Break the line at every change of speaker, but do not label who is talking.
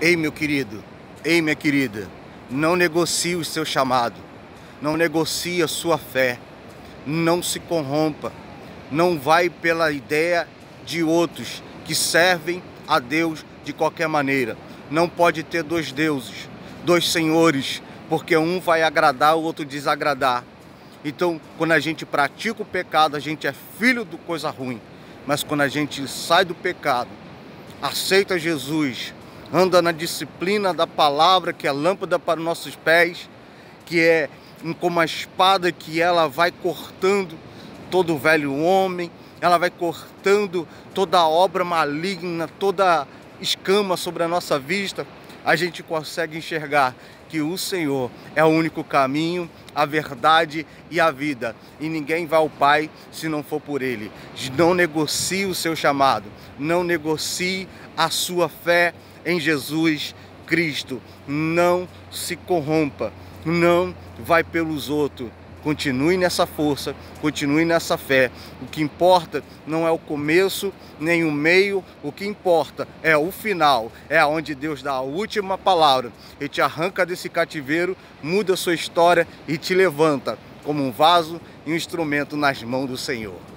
Ei, meu querido, ei, minha querida, não negocie o seu chamado, não negocie a sua fé, não se corrompa, não vai pela ideia de outros que servem a Deus de qualquer maneira. Não pode ter dois deuses, dois senhores, porque um vai agradar, o outro desagradar. Então, quando a gente pratica o pecado, a gente é filho de coisa ruim. Mas quando a gente sai do pecado, aceita Jesus, anda na disciplina da palavra, que é lâmpada para os nossos pés, que é como a espada que ela vai cortando todo o velho homem, ela vai cortando toda a obra maligna, toda escama sobre a nossa vista, a gente consegue enxergar que o Senhor é o único caminho, a verdade e a vida. E ninguém vai ao Pai se não for por Ele. Não negocie o seu chamado, não negocie a sua fé em Jesus Cristo. Não se corrompa, não vai pelos outros. Continue nessa força, continue nessa fé. O que importa não é o começo nem o meio, o que importa é o final, é onde Deus dá a última palavra e te arranca desse cativeiro, muda a sua história e te levanta como um vaso e um instrumento nas mãos do Senhor.